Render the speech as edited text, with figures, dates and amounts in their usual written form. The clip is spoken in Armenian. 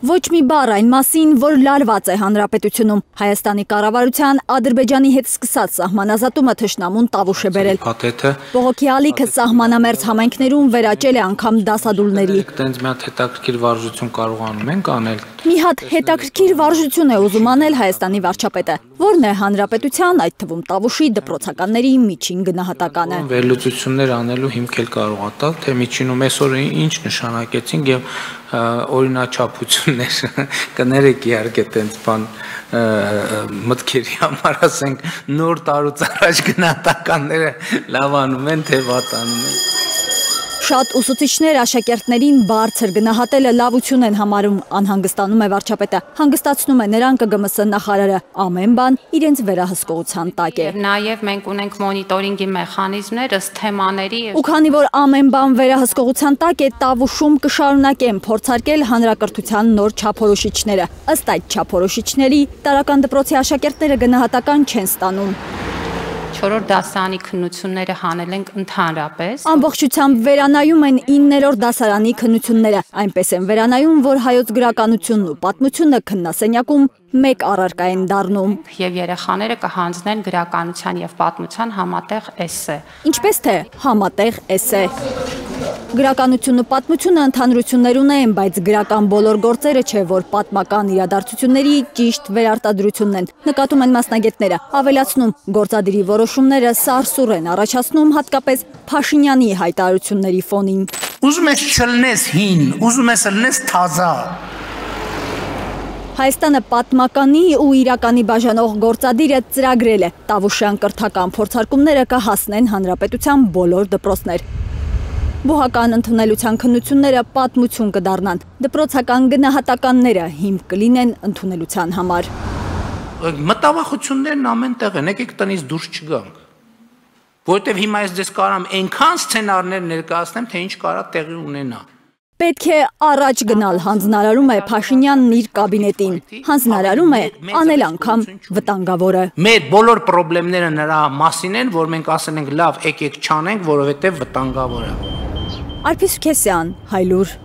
Ոչ մի բառ այն մասին, որ լարված է հանրապետությունում։ Հայաստանի կառավարության Ադրբեջանի հետ սկսած սահմանազատումը թշնամուն տավուշ է բերել։ Բողոքի ալիքը սահմանամերձ համայնքներում վերաճել է անգամ դասադուլների։ Տենց մի հատ հետաքրքիր վարժություն կարողանում ենք անել։ Մի հատ հետաքրքիր վարժություն է ուզում անել Հայաստանի վարչապետը, որն է հանրապետության, այդ թվում տավուշի դպրոցականների միջին գնահատականը։ Վերլուծություններ անելու հիմք էլ կարող է տալ, թե միջինում այսօր ինչ նշանակեցինք եւ օրինաչափություններ կներեք իհարկե տենց բան մտքերի համար ասենք նոր տարուց առաջ գնահատականները լավանում են թե վատանում են։ Շատ ուսուցիչներ աշակերտներին բարձր գնահատելը լավություն են համարում, անհանգստանում է վարչապետը, հանգստացնում է նրանք ԳՄՍ նախարարը, ամեն բան իրենց վերահսկողության տակ է։ Նաև մենք ունենք մոնիտորինգի մեխանիզմներ ըստ թեմաների։ Ու քանի որ ամեն բան վերահսկողության տակ է, տավուշում կշարունակեն փորձարկել հանրակրթության նոր չափորոշիչները։ Ըստ այդ չափորոշիչների տարրական դպրոցի աշակերտները գնահատական չեն ստանում։ 4-րդ դասարանի քննությունները հանել ենք ընդհանրապես։ Ամբողջությամբ վերանայում են 9-րդ դասարանի քննությունները, այնպես են վերանայում, որ հայոց գրականությունն ու պատմությունը քննասենյակում մեկ առարկա են դառնում։ Եվ երեխաները կհանձնեն գրականության եւ պատմության համատեղ էսսե։ Ինչպես թե համատեղ էսսե։ Գրականությունն ու պատմությունը ընդհանրություններ ունեն, բայց գրական բոլոր գործերը չէ, որ պատմական իրադարձությունների ճիշտ վերարտադրությունն են, նկատում են մասնագետները, ավելացնում գործադիրի որոշումները սարսուռ են առաջացնում հատկապես Փաշինյանի հայտարարությունների ֆոնին։ Ուզում ես չլնես հին, ուզում ես լնես թազա։ Հայաստանը պատմականի ու իրականի բաժանող գործադիրը ծրագրել է, տավուշյան կրթական փորձարկումները կհասնեն հանրապետության բոլոր դպրոցներ։ Բուհական ընդունելության քննությունները պատմություն կդառնան, դպրոցական գնահատականները հիմք կլինեն ընդունելության համար։ Մտավախություններն ամենտեղ են, եկեք տնից դուրս չգանք։ Որտեվ հիմա ես ձեզ կարամ այնքան սցենարներ ներկայացնեմ, թե ինչ կարա տեղի ունենա։ Պետք է առաջ գնալ, հանձնարարում է Փաշինյանն իր կաբինետին։ Հանձնարարում է անել անգամ վտանգավորը։ Մեր բոլոր խնդիրները նրա մասին են, որ մենք ասել ենք լավ, եկեք չանենք, որովհետև վտանգավոր է։ Արփիս Քեսյան, Հայլուր։